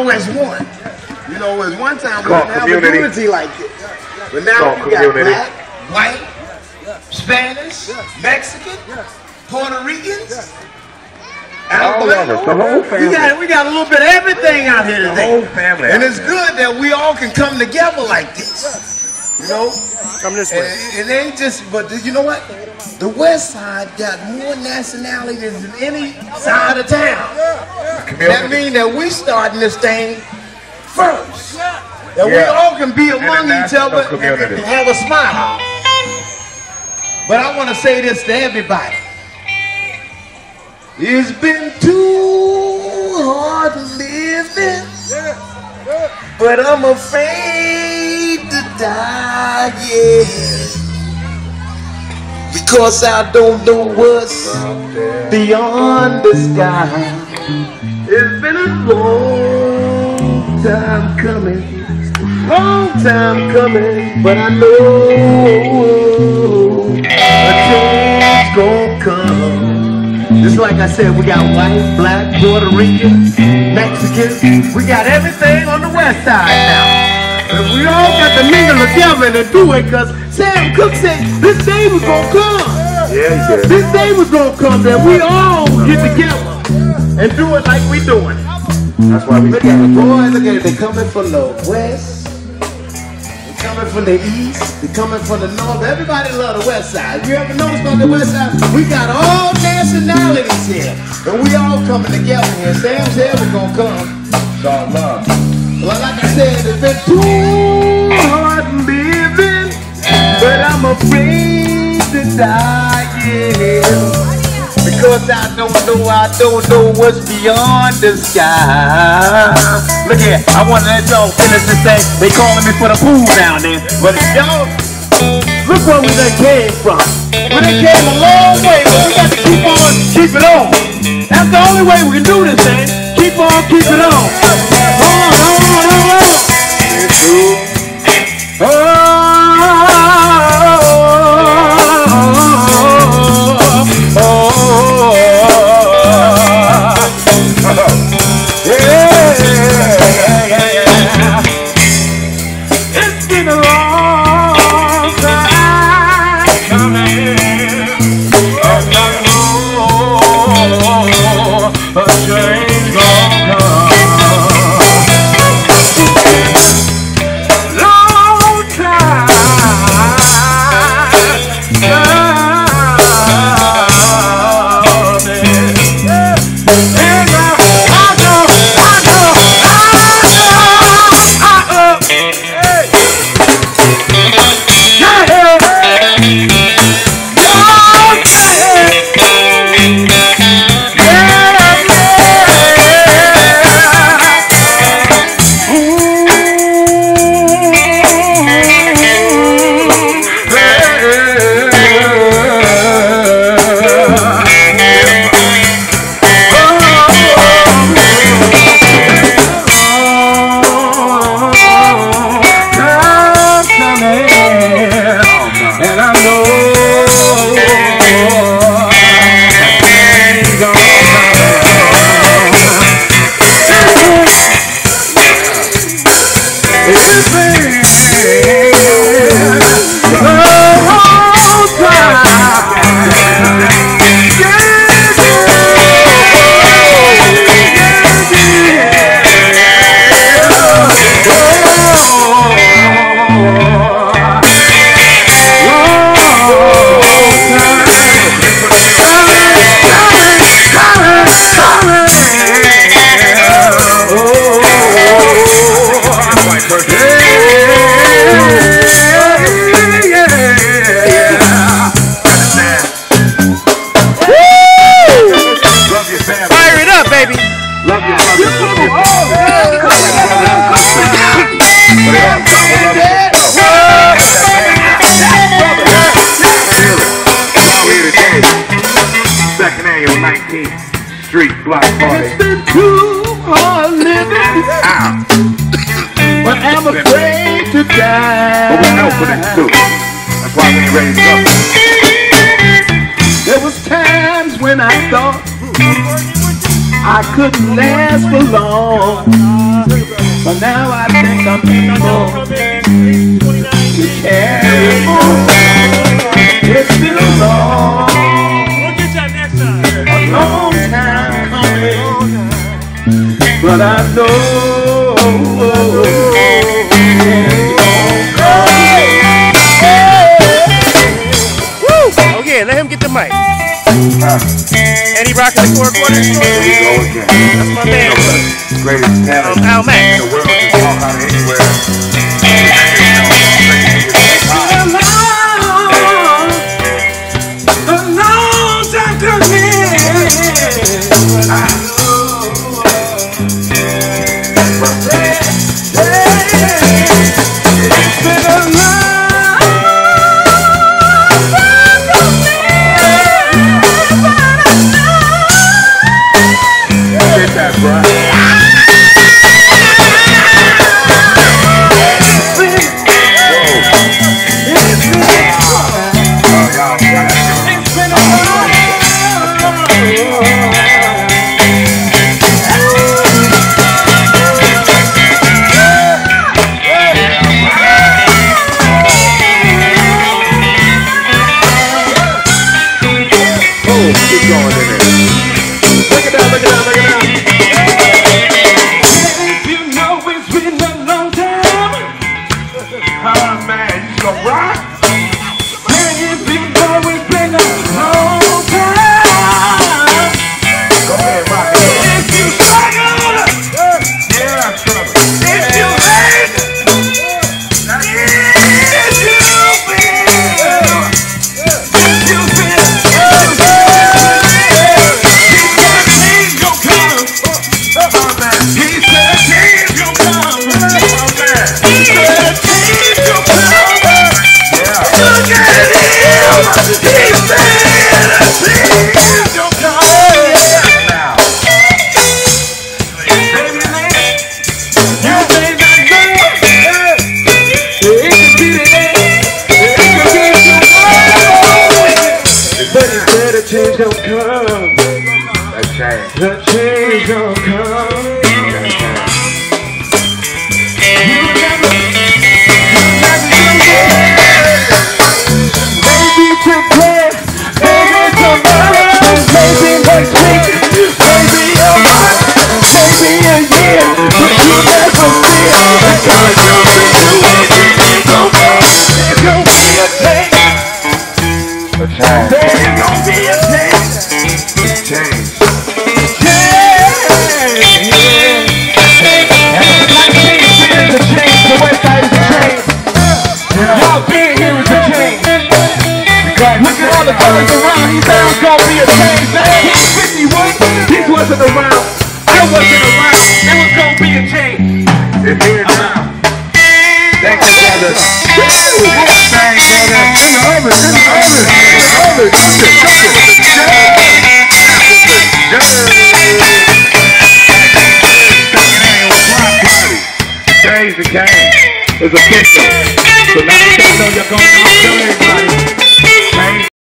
know as one. You know, as one time we didn't have a community. unity like this. But now we got black, white, Spanish, Mexican, Puerto Ricans. All of us, the whole family. We got a little bit of everything out here today. The whole family. And it's good that we all can come together like this. You know? Come this way. It ain't just, but you know what? The West Side got more nationalities than any side of town. That means that we starting this thing first. That we all can be among each other and have a smile. But I want to say this to everybody. It's been too hard living, but I'm afraid to die, yeah. Because I don't know what's beyond the sky. It's been a long time coming, but I know a change gon' come. Just like I said, we got white, black, Puerto Ricans, Mexicans. We got everything on the West Side now. And we all got to mingle together and do it, because Sam Cooke said this day was going to come. Yeah, he did. This day was going to come that we all get together and do it like we doing it. That's why we Look at it, boy, look at it. They coming from the West. Coming from the east, they're coming from the north. Everybody love the West Side. You ever notice about the West Side? We got all nationalities here, and we all coming together here. Sam said we're gonna come. God love. Well, like I said, it's been too hard living, but I'm afraid to die, yeah. Because I don't know what's beyond the sky. Look here, I want to let y'all finish this thing. They calling me for the pool down there. But y'all, look where we done came from. We done came a long way, but we got to keep it on. That's the only way we can do this thing. Keep on, keep it on. It's been a long time coming, and I know a change gonna come. Long time Street block party. It's been too hard living, but I'm afraid to die. But we're out for this too. That's why we ain't ready to go. There was times when I thought I couldn't last for long, but now I think I'm able to carry on. It's been a long, a long time coming, but I know Okay, let him get the mic. And he rocking the core quarters. That's my man. Greatest talent Al Max. in the world to walk out of anywhere. a long time coming. It's been a long change don't come. The change don't come. You never maybe today, maybe tomorrow, maybe next week, maybe a month, maybe a year, but you never feel the kind of it's gonna be a change. There's gonna be a change. Change. The website is a change. Y'all being here is a change. Look at all the fellas around. He said it was gonna be a change. Man, he's 51. He wasn't around. I wasn't around. It was gonna be a change. It's here now. Thank you, brother. Thank you, brother. In the oven. Change the game. It's official. So now you know you're going to